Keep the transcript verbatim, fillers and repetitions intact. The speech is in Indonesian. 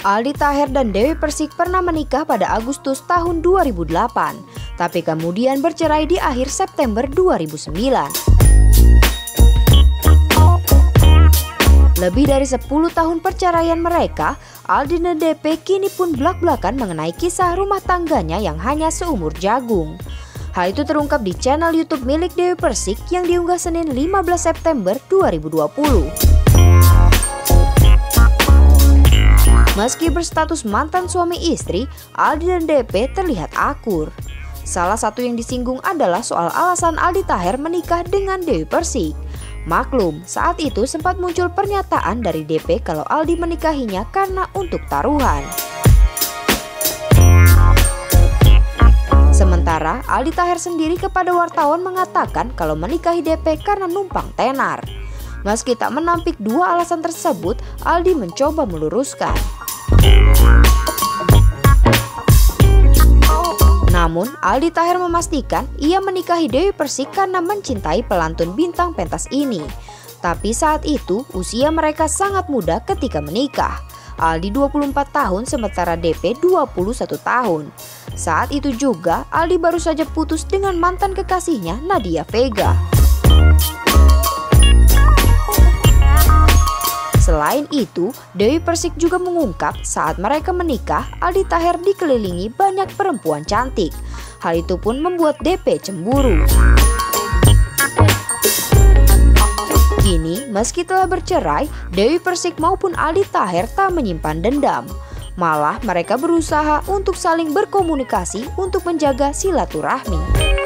Aldi Taher dan Dewi Persik pernah menikah pada Agustus tahun dua ribu delapan, tapi kemudian bercerai di akhir September dua ribu sembilan. Lebih dari sepuluh tahun perceraian mereka, Aldi dan D P kini pun blak-blakan mengenai kisah rumah tangganya yang hanya seumur jagung. Hal itu terungkap di channel YouTube milik Dewi Persik yang diunggah Senin lima belas September dua ribu dua puluh. Meski berstatus mantan suami istri, Aldi dan D P terlihat akur. Salah satu yang disinggung adalah soal alasan Aldi Taher menikah dengan Dewi Persik. Maklum, saat itu sempat muncul pernyataan dari D P kalau Aldi menikahinya karena untuk taruhan. Sementara Aldi Taher sendiri kepada wartawan mengatakan kalau menikahi D P karena numpang tenar. Meski tak menampik dua alasan tersebut, Aldi mencoba meluruskan. Namun, Aldi Taher memastikan ia menikahi Dewi Persik karena mencintai pelantun bintang pentas ini. Tapi saat itu, usia mereka sangat muda ketika menikah. Aldi dua puluh empat tahun sementara D P dua puluh satu tahun. Saat itu juga, Aldi baru saja putus dengan mantan kekasihnya Nadia Vega. Selain itu, Dewi Persik juga mengungkap saat mereka menikah, Aldi Taher dikelilingi banyak perempuan cantik. Hal itu pun membuat D P cemburu. Kini, meski telah bercerai, Dewi Persik maupun Aldi Taher tak menyimpan dendam. Malah mereka berusaha untuk saling berkomunikasi untuk menjaga silaturahmi.